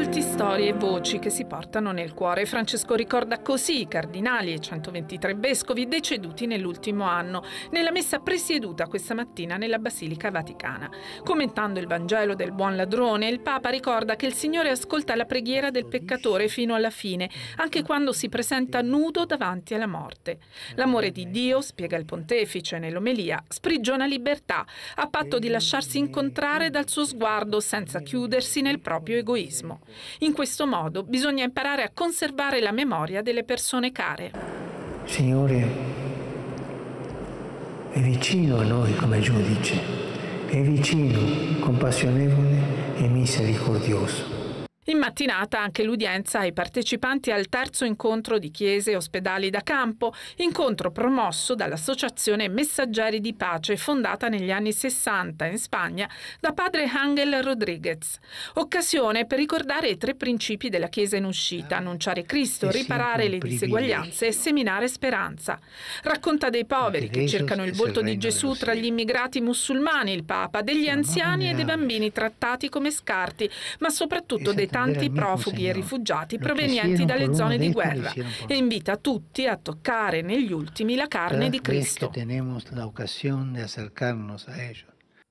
Volti, storie e voci che si portano nel cuore. Francesco ricorda così i cardinali e 123 vescovi deceduti nell'ultimo anno, nella messa presieduta questa mattina nella Basilica Vaticana. Commentando il Vangelo del buon ladrone, il Papa ricorda che il Signore ascolta la preghiera del peccatore fino alla fine, anche quando si presenta nudo davanti alla morte. L'amore di Dio, spiega il pontefice nell'omelia, sprigiona libertà, a patto di lasciarsi incontrare dal suo sguardo senza chiudersi nel proprio egoismo. In questo modo bisogna imparare a conservare la memoria delle persone care. Signore è vicino a noi come giudice, è vicino, compassionevole e misericordioso. In mattinata anche l'udienza ai partecipanti al terzo incontro di chiese e ospedali da campo, incontro promosso dall'Associazione Messaggeri di Pace fondata negli anni 60 in Spagna da padre Ángel Rodríguez. Occasione per ricordare i 3 principi della Chiesa in uscita: annunciare Cristo, riparare le diseguaglianze e seminare speranza. Racconta dei poveri che cercano il volto di Gesù tra gli immigrati musulmani, il Papa, degli anziani e dei bambini trattati come scarti, ma soprattutto dei tanti profughi e rifugiati provenienti dalle zone di guerra, e invita tutti a toccare negli ultimi la carne di Cristo. Tenemos la ocasión de acercarnos a ellos.